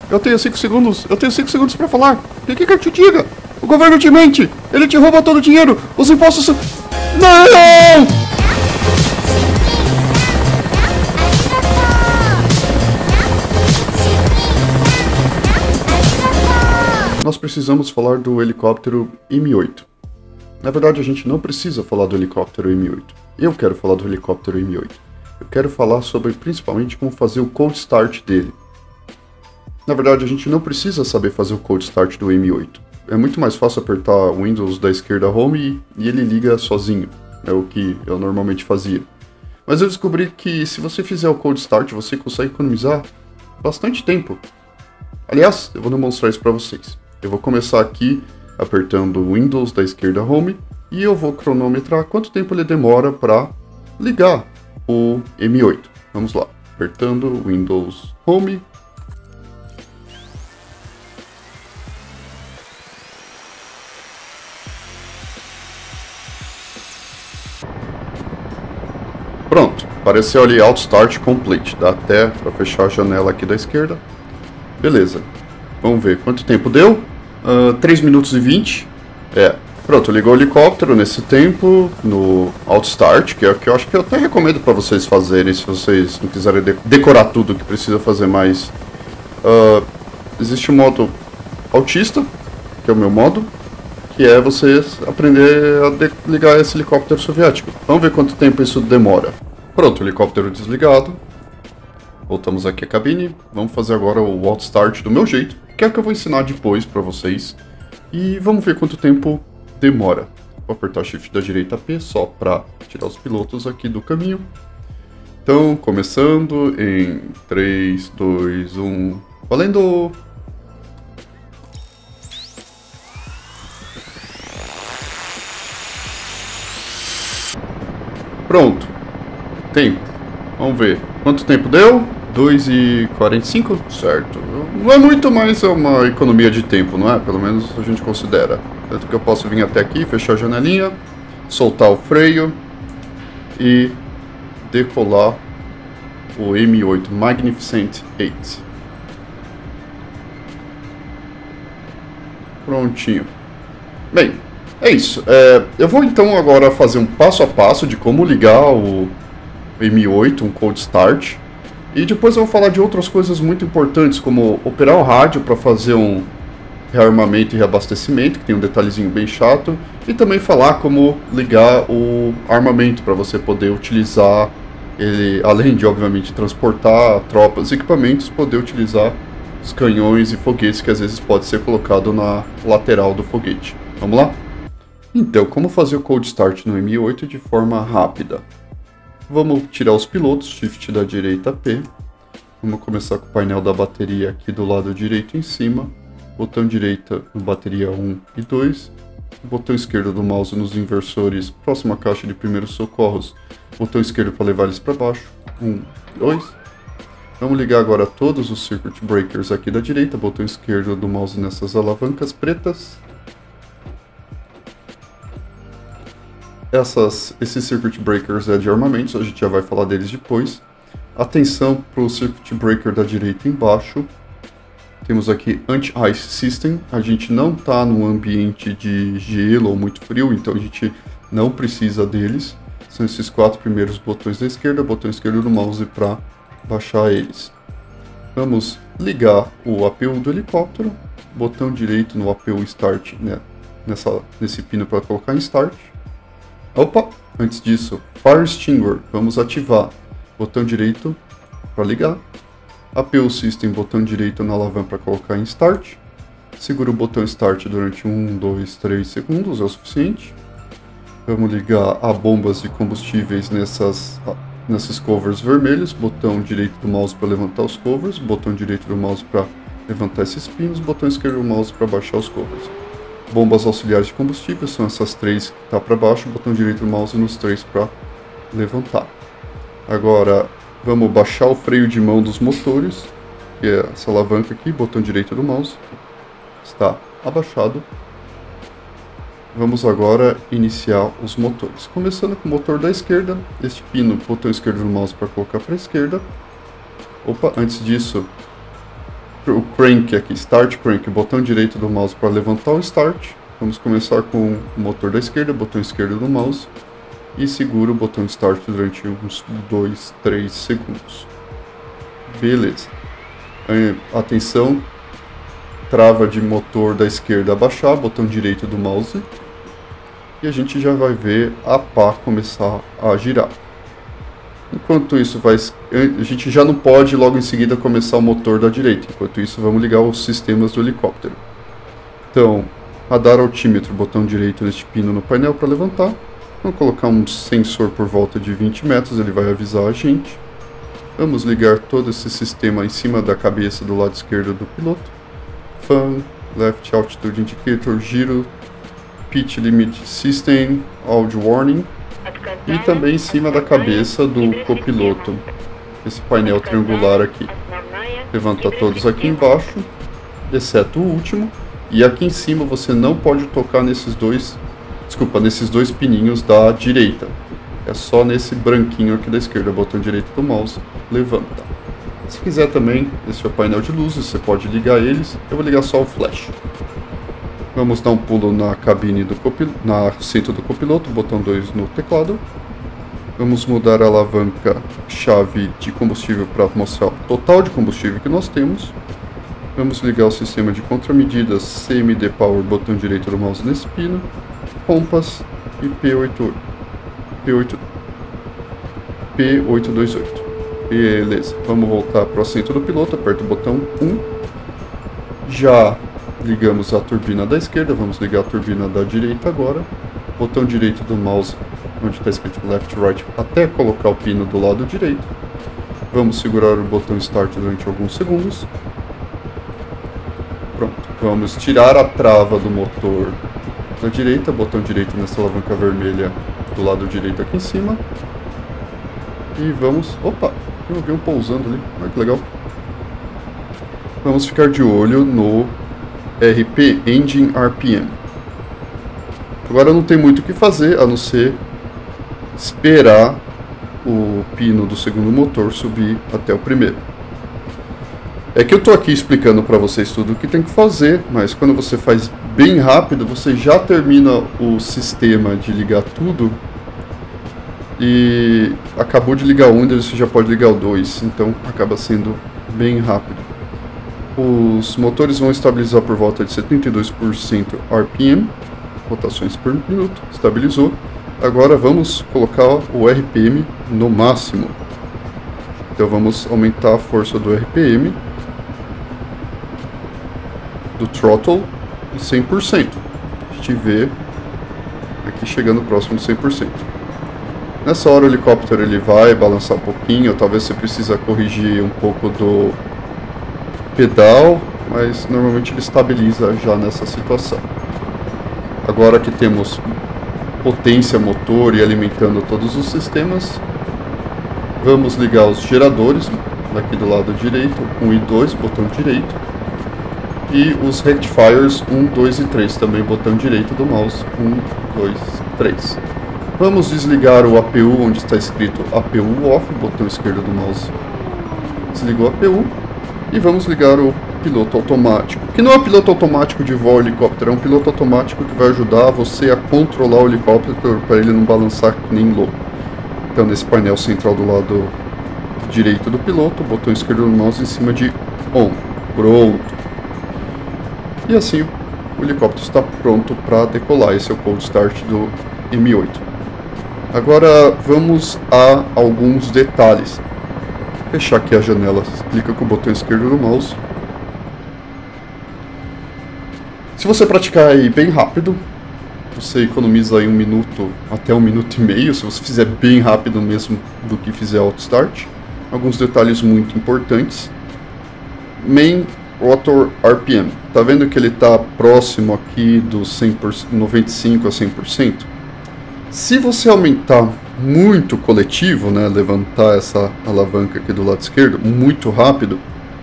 Eu tenho 5 segundos. Eu tenho 5 segundos pra falar. O que eu te diga? O governo te mente. Ele te rouba todo o dinheiro. Os impostos... Não! Nós precisamos falar do helicóptero M8. Na verdade, a gente não precisa falar do helicóptero M8. Eu quero falar do helicóptero M8. Eu quero falar sobre, principalmente, como fazer o cold start dele. Na verdade, a gente não precisa saber fazer o cold start do M8. É muito mais fácil apertar o Windows da esquerda Home e ele liga sozinho. É o que eu normalmente fazia. Mas eu descobri que se você fizer o cold start, você consegue economizar bastante tempo. Aliás, eu vou demonstrar isso para vocês. Eu vou começar aqui apertando o Windows da esquerda Home e eu vou cronometrar quanto tempo ele demora para ligar o M8. Vamos lá, apertando o Windows Home. Pronto, apareceu ali Auto Start Complete. Dá até para fechar a janela aqui da esquerda. Beleza, vamos ver quanto tempo deu. 3 minutos e 20. Pronto, ligou o helicóptero nesse tempo no Auto Start, que é o que eu acho que eu até recomendo para vocês fazerem, se vocês não quiserem decorar tudo que precisa fazer mais. Existe o modo autista, que é o meu modo, que é você aprender a ligar esse helicóptero soviético. Vamos ver quanto tempo isso demora. Pronto, o helicóptero desligado. Voltamos aqui à cabine. Vamos fazer agora o Auto Start do meu jeito, que é o que eu vou ensinar depois para vocês. E vamos ver quanto tempo demora. Vou apertar Shift da direita P só para tirar os pilotos aqui do caminho. Então, começando em 3, 2, 1... Valendo! Pronto. Tempo. Vamos ver. Quanto tempo deu? 2:45? Certo. Não é muito, mas é uma economia de tempo, não é? Pelo menos a gente considera. Tanto que eu posso vir até aqui, fechar a janelinha, soltar o freio e decolar o M8 Magnificent 8. Prontinho. Bem, é isso. Eu vou então agora fazer um passo a passo de como ligar o M8, um cold start. E depois eu vou falar de outras coisas muito importantes, como operar o rádio para fazer um rearmamento e reabastecimento, que tem um detalhezinho bem chato. E também falar como ligar o armamento para você poder utilizar ele, além de, obviamente, transportar tropas e equipamentos, poder utilizar os canhões e foguetes que às vezes pode ser colocado na lateral do foguete. Vamos lá? Então, como fazer o cold start no M8 de forma rápida? Vamos tirar os pilotos, Shift da direita P. Vamos começar com o painel da bateria aqui do lado direito em cima. Botão direito no bateria 1 e 2. Botão esquerdo do mouse nos inversores, próxima caixa de primeiros socorros. Botão esquerdo para levar eles para baixo. 1, 2. Vamos ligar agora todos os circuit breakers aqui da direita. Botão esquerdo do mouse nessas alavancas pretas. Esses circuit breakers é de armamentos, a gente já vai falar deles depois. Atenção para o circuit breaker da direita embaixo. Temos aqui Anti-Ice System. A gente não está num ambiente de gelo ou muito frio, então a gente não precisa deles. São esses 4 primeiros botões da esquerda, botão esquerdo do mouse para baixar eles. Vamos ligar o APU do helicóptero. Botão direito no APU Start, né, nesse pino para colocar em Start. Opa, antes disso, Fire Extinguisher, vamos ativar. Botão direito para ligar. APU System, botão direito na alavanca para colocar em Start. Segura o botão Start durante 1, 2, 3 segundos, é o suficiente. Vamos ligar a bombas de combustíveis nesses covers vermelhos. Botão direito do mouse para levantar os covers. Botão direito do mouse para levantar esses pinos. Botão esquerdo do mouse para baixar os covers. Bombas auxiliares de combustível são essas 3 que está para baixo, botão direito do mouse nos 3 para levantar. Agora vamos baixar o freio de mão dos motores, que é essa alavanca aqui, botão direito do mouse, está abaixado. Vamos agora iniciar os motores. Começando com o motor da esquerda, este pino, botão esquerdo do mouse para colocar para a esquerda. Opa, antes disso, o crank aqui, Start Crank, botão direito do mouse para levantar o Start. Vamos começar com o motor da esquerda, botão esquerdo do mouse. E segura o botão Start durante uns 2, 3 segundos. Beleza. Atenção, trava de motor da esquerda abaixar, botão direito do mouse. E a gente já vai ver a pá começar a girar. Enquanto isso, a gente já não pode logo em seguida começar o motor da direita. Enquanto isso, vamos ligar os sistemas do helicóptero. Então, radar altímetro, botão direito neste pino no painel para levantar. Vamos colocar um sensor por volta de 20 metros, ele vai avisar a gente. Vamos ligar todo esse sistema em cima da cabeça do lado esquerdo do piloto. Fan, Left Altitude Indicator, giro, Pitch Limit System, Audio Warning. E também em cima da cabeça do copiloto, esse painel triangular aqui. Levanta todos aqui embaixo, exceto o último. E aqui em cima você não pode tocar nesses dois pininhos da direita. É só nesse branquinho aqui da esquerda, botão direito do mouse, levanta. Se quiser também, esse é o painel de luzes, você pode ligar eles. Eu vou ligar só o flash. Vamos dar um pulo na cabine do copiloto, na assento do copiloto, botão 2 no teclado. Vamos mudar a alavanca chave de combustível para mostrar o total de combustível que nós temos. Vamos ligar o sistema de contramedidas CMD Power, botão direito do mouse nesse pino, Compass e P828. Beleza, vamos voltar para o assento do piloto, aperta o botão 1. Já ligamos a turbina da esquerda, vamos ligar a turbina da direita agora. Botão direito do mouse, onde está escrito Left Right, até colocar o pino do lado direito. Vamos segurar o botão Start durante alguns segundos. Pronto, vamos tirar a trava do motor da direita, botão direito nessa alavanca vermelha do lado direito aqui em cima. E vamos... Opa, tem um avião pousando ali, olha que legal. Vamos ficar de olho no RP, Engine RPM. Agora não tem muito o que fazer, a não ser esperar o pino do segundo motor subir até o primeiro. É que eu estou aqui explicando para vocês tudo o que tem que fazer, mas quando você faz bem rápido, você já termina o sistema de ligar tudo e acabou de ligar um, você já pode ligar o 2, então acaba sendo bem rápido. Os motores vão estabilizar por volta de 72% RPM, rotações por minuto, estabilizou. Agora vamos colocar o RPM no máximo. Então vamos aumentar a força do RPM, do throttle, em 100%. A gente vê aqui chegando próximo de 100%. Nessa hora o helicóptero ele vai balançar um pouquinho, talvez você precisa corrigir um pouco do pedal, mas normalmente ele estabiliza já nessa situação. Agora que temos potência motor e alimentando todos os sistemas, vamos ligar os geradores aqui do lado direito, 1 e 2, botão direito, e os rectifiers 1, 2 e 3, também botão direito do mouse, 1, 2, 3. Vamos desligar o APU onde está escrito APU off, botão esquerdo do mouse, desligou o APU. E vamos ligar o piloto automático, que não é piloto automático de voo helicóptero, é um piloto automático que vai ajudar você a controlar o helicóptero para ele não balançar que nem louco. Então nesse painel central do lado direito do piloto, botão esquerdo do mouse em cima de ON. Pronto. E assim o helicóptero está pronto para decolar. Esse é o cold start do M8. Agora vamos a alguns detalhes. Fechar aqui a janela, clica com o botão esquerdo do mouse. Se você praticar aí bem rápido, você economiza aí 1 minuto até 1 minuto e meio, se você fizer bem rápido mesmo do que fizer auto start. Alguns detalhes muito importantes. Main Rotor RPM, tá vendo que ele está próximo aqui dos 100%, 95 a 100%? Se você aumentar muito coletivo, né, levantar essa alavanca aqui do lado esquerdo muito rápido,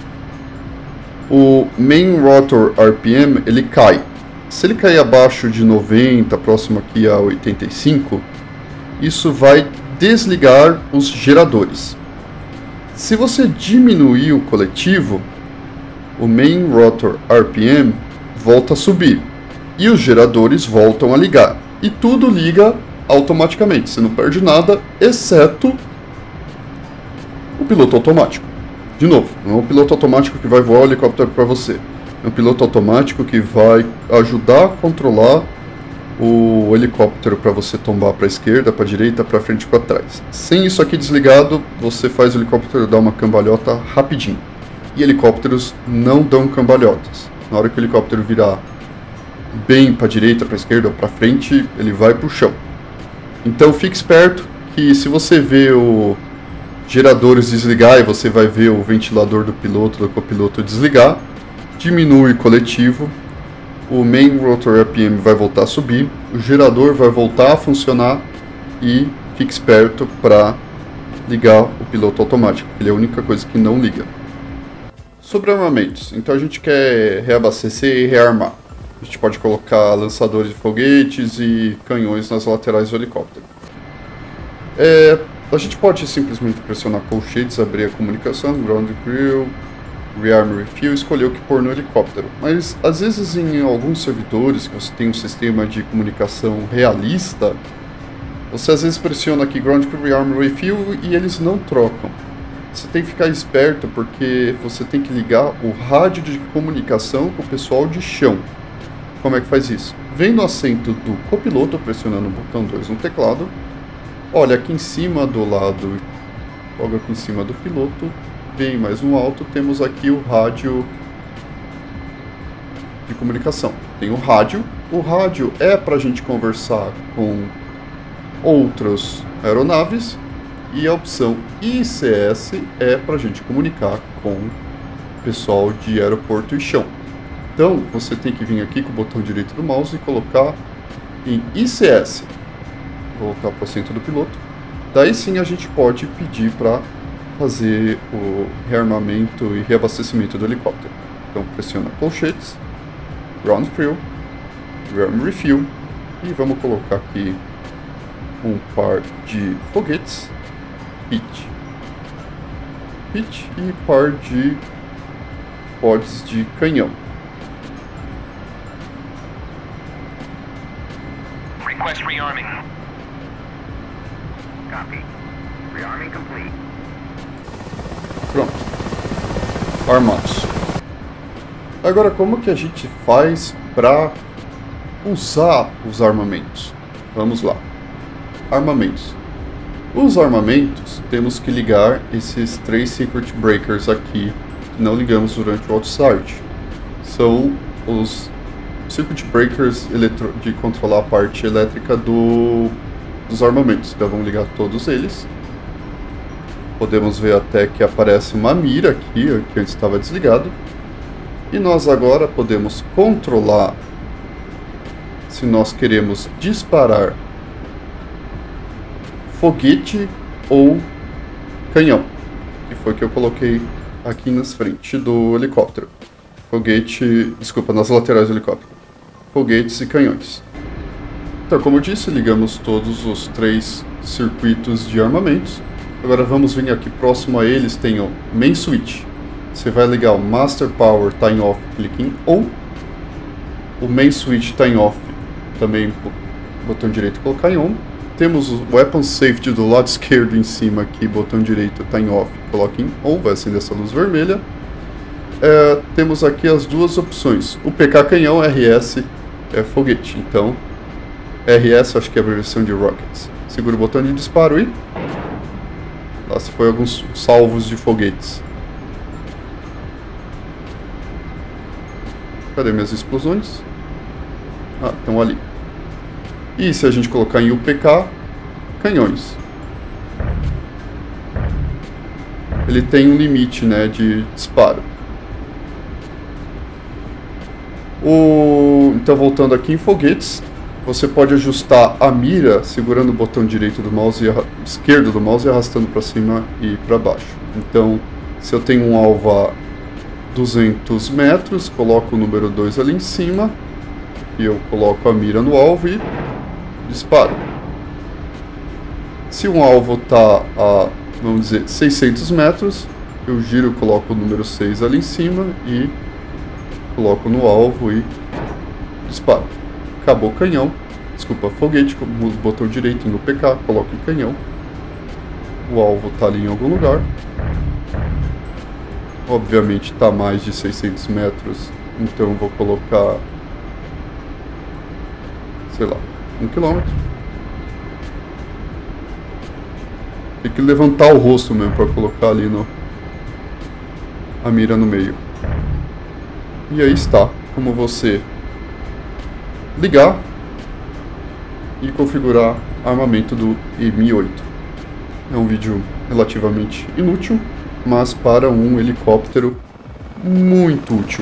o Main Rotor RPM ele cai. Se ele cair abaixo de 90, próximo aqui a 85, isso vai desligar os geradores. Se você diminuir o coletivo, o Main Rotor RPM volta a subir e os geradores voltam a ligar. E tudo liga automaticamente, você não perde nada, exceto o piloto automático. De novo, não é o piloto automático que vai voar o helicóptero para você. É um piloto automático que vai ajudar a controlar o helicóptero para você tombar para a esquerda, para a direita, para frente e para trás. Sem isso aqui desligado, você faz o helicóptero dar uma cambalhota rapidinho. E helicópteros não dão cambalhotas. Na hora que o helicóptero virar bem para a direita, para a esquerda ou para frente, ele vai para o chão. Então fique esperto que se você vê o geradores desligar e você vai ver o ventilador do piloto, do copiloto desligar, diminui o coletivo, o Main Rotor RPM vai voltar a subir, o gerador vai voltar a funcionar e fique esperto para ligar o piloto automático, ele é a única coisa que não liga. Sobre armamentos, então a gente quer reabastecer e rearmar. A gente pode colocar lançadores de foguetes e canhões nas laterais do helicóptero. A gente pode simplesmente pressionar colchetes, abrir a comunicação, ground crew, rearm refuel, escolher o que pôr no helicóptero. Mas às vezes em alguns servidores que você tem um sistema de comunicação realista, você às vezes pressiona aqui ground crew, rearm refuel e eles não trocam. Você tem que ficar esperto porque você tem que ligar o rádio de comunicação com o pessoal de chão. Como é que faz isso? Vem no assento do copiloto, pressionando o botão 2 no teclado. Olha aqui em cima do lado, logo aqui em cima do piloto, bem mais no alto, temos aqui o rádio de comunicação. Tem o rádio é para a gente conversar com outras aeronaves, e a opção ICS é para a gente comunicar com o pessoal de aeroporto e chão. Então, você tem que vir aqui com o botão direito do mouse e colocar em ICS. Voltar para o assento do piloto. Daí sim a gente pode pedir para fazer o rearmamento e reabastecimento do helicóptero. Então, pressiona colchetes, ground crew, rearm refuel e vamos colocar aqui um par de foguetes, pitch e par de pods de canhão. Request rearming. Copy. Rearming complete. Pronto. Armados. Agora, como que a gente faz para usar os armamentos? Vamos lá. Armamentos. Os armamentos, temos que ligar esses 3 circuit breakers aqui, que não ligamos durante o autostart. São os circuit breakers de controlar a parte elétrica dos armamentos. Então vamos ligar todos eles. Podemos ver até que aparece uma mira aqui, que antes estava desligado. E nós agora podemos controlar se nós queremos disparar foguete ou canhão, que foi que eu coloquei aqui nas frente do helicóptero. Nas laterais do helicóptero. Foguetes e canhões. Então, como eu disse, ligamos todos os 3 circuitos de armamentos. Agora vamos vir aqui próximo a eles, tem o Main Switch. Você vai ligar o Master Power Time Off, clique em On. O Main Switch Time Off, também botão direito colocar em On. Temos o Weapon Safety do lado esquerdo em cima aqui, botão direito Time Off, coloque em On, vai acender essa luz vermelha. Temos aqui as duas opções, o PK canhão, RS é foguete, então RS acho que é a abreviação de Rockets. Segura o botão de disparo e lá se foi alguns salvos de foguetes. Cadê minhas explosões? Ah, estão ali. E se a gente colocar em UPK, canhões. Ele tem um limite, né, de disparo. Então voltando aqui em foguetes, você pode ajustar a mira segurando o botão direito do mouse esquerdo do mouse e arrastando para cima e para baixo. Então, se eu tenho um alvo a 200 metros, coloco o número 2 ali em cima e eu coloco a mira no alvo e disparo. Se um alvo está a, vamos dizer, 600 metros, eu giro, coloco o número 6 ali em cima e Coloco no alvo e disparo. Acabou o canhão. Desculpa, foguete, mudo o botão direito no PK, coloco o canhão. O alvo está ali em algum lugar. Obviamente está a mais de 600 metros, então vou colocar, sei lá, 1 km. Tem que levantar o rosto mesmo para colocar ali a mira no meio. E aí está, como você ligar e configurar armamento do M8. É um vídeo relativamente inútil, mas para um helicóptero muito útil.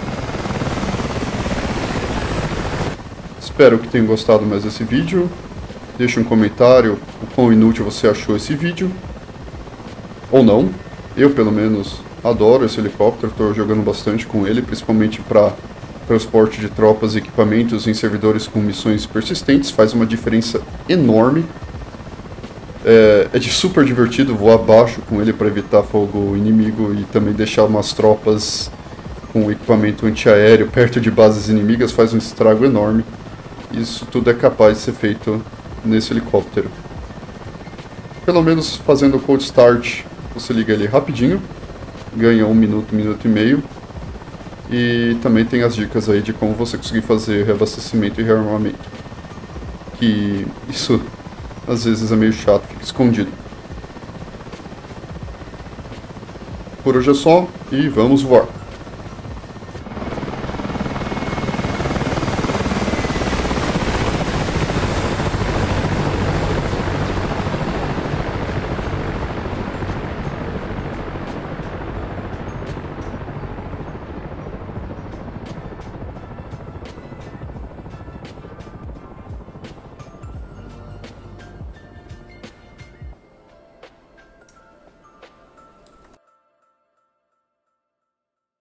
Espero que tenham gostado mais desse vídeo. Deixe um comentário o quão inútil você achou esse vídeo. Ou não. Eu, pelo menos, adoro esse helicóptero. Estou jogando bastante com ele, principalmente para transporte de tropas e equipamentos em servidores com missões persistentes. Faz uma diferença enorme. É super divertido voar baixo com ele para evitar fogo inimigo e também deixar umas tropas com equipamento antiaéreo perto de bases inimigas. Faz um estrago enorme. Isso tudo é capaz de ser feito nesse helicóptero. Pelo menos fazendo o cold start, você liga ele rapidinho, ganha 1 minuto, 1 minuto e meio. E também tem as dicas aí de como você conseguir fazer reabastecimento e rearmamento. Que isso às vezes é meio chato, fica escondido. Por hoje é só e vamos voar.